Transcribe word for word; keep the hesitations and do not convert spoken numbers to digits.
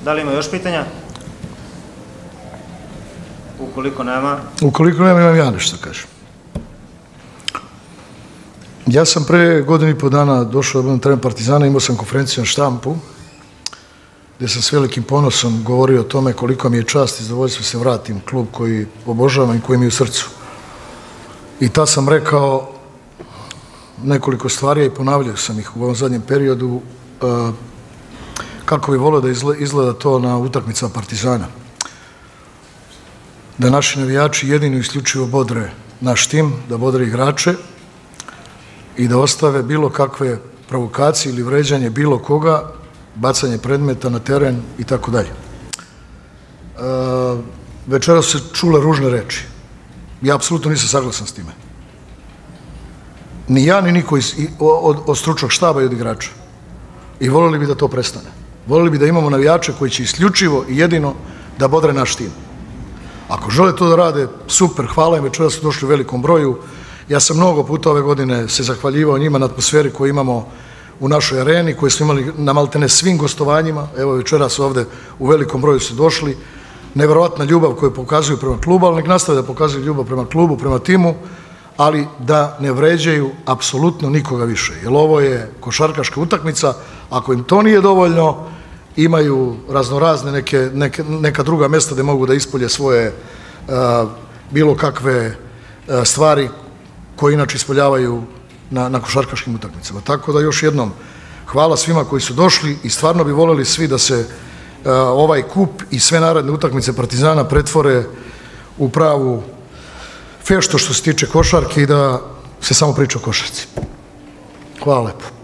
Da li ima još pitanja? Ukoliko nema... Ukoliko nema, imam ja nešto da kažem. Ja sam pre godinu i po dana došao da budem trener Partizana, imao sam konferenciju na štampu, gde sam s velikim ponosom govorio o tome koliko mi je čast i zadovoljstvo se vratim u klub koji obožavam i koji mi je u srcu. I ta sam rekao nekoliko stvari i ponavljao sam ih u ovom zadnjem periodu kako bi volio da izgleda to na utakmicama Partizana. Da naši navijači jedino isključivo bodre naš tim, da bodre igrače i da ostave bilo kakve provokacije ili vređanje bilo koga, bacanje predmeta na teren i tako dalje. Večera su se čule ružne reči. Ja apsolutno nisam saglasan s time. Ni ja, ni niko od stručnog štaba i od igrača. I volili bi da to prestane. Volili bi da imamo navijače koji će isključivo i jedino da bodre naš tim. Ako žele to da rade, super, hvala im, večera su došli u velikom broju. Ja sam mnogo puta ove godine se zahvaljivao njima na atmosferi koju imamo u našoj areni, koje smo imali na maltene svim gostovanjima. Evo, večera su ovde u velikom broju su došli. Neverovatna ljubav koju pokazuju prema klubu, ali nek nastave da pokazuju ljubav prema klubu, prema timu, ali da ne vređaju apsolutno nikoga više. Jer ovo je košarkaška utakmica, ako im to nije dovoljno, imaju raznorazne neka druga mesta gde mogu da ispolje svoje bilo kakve stvari koje inače ispoljavaju na košarkaškim utakmicama. Tako da još jednom hvala svima koji su došli i stvarno bi voljeli svi da se ovaj kup i sve naredne utakmice Partizana pretvore u pravu feštu što se tiče košarke i da se samo priča o košarci. Hvala lepo.